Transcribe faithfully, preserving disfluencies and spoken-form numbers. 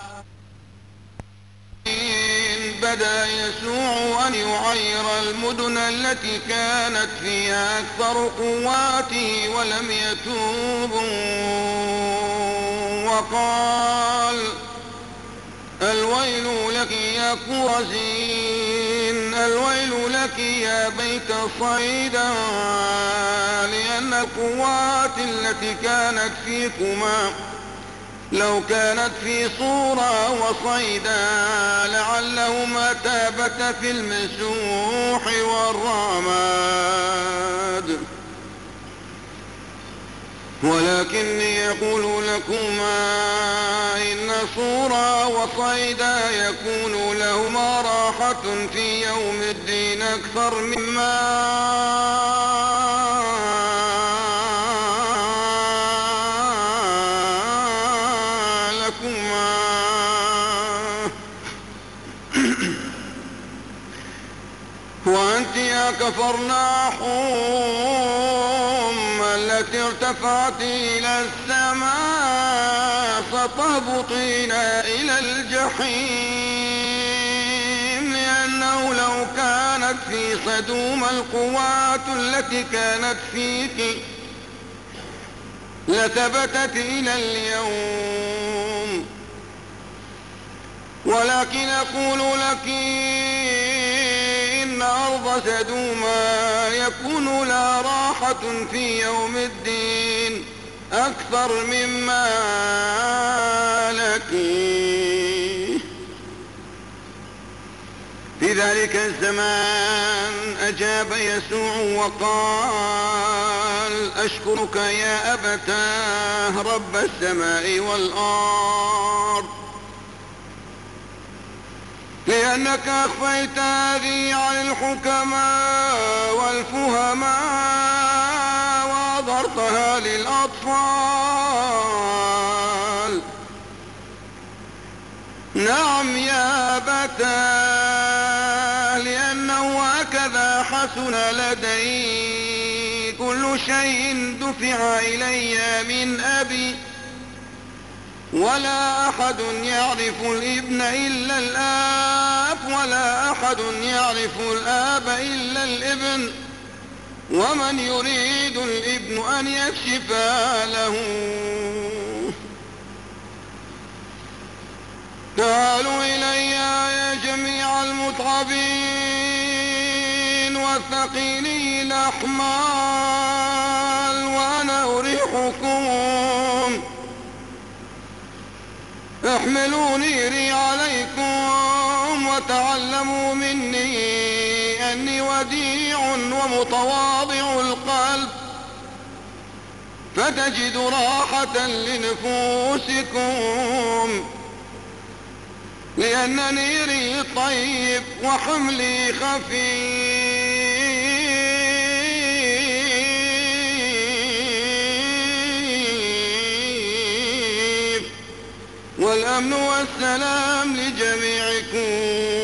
بدأ يسوع أن يعير المدن التي كانت فيها أكثر قواته ولم يتوبوا، وقال: الويل لك يا كورزين، الويل لك يا بيت صيدا، لأن القوات التي كانت فيكما لو كانت في صورة وصيدا لعلهما تابتا في المسوح والرماد، ولكني أقول لكما إن صورة وصيدا يكون لهما راحة في يوم الدين أكثر مما وأنت يا كفرناحوم التي ارتفعت إلى السماء ستهبطين إلى الجحيم، لأنه لو كانت في صدوم القوات التي كانت فيك لثبتت إلى اليوم، ولكن أقول لك إن أرض سدوم يكون لها راحة في يوم الدين أكثر مما لك. في ذلك الزمان أجاب يسوع وقال: أشكرك يا أبتاه رب السماء والأرض، لأنك أخفيت هذه عن الحكماء والفهماء وأظهرتها للأطفال. نعم يا أبتاه، لأنه هكذا حسن لدي، كل شيء دفع إلي من أبي، ولا أحد يعرف الابن إلا الآب، ولا أحد يعرف الآب إلا الابن، ومن يريد الابن أن يكشف له. تعالوا إلي يا جميع المتعبين والثقيلين الأحمال وأنا أريحكم. احملوني ري عليكم وتعلموا مني أني وديع ومتواضع القلب، فتجدوا راحة لنفوسكم، لأنني ري طيب وحملي خفيف، والأمن والسلام لجميعكم.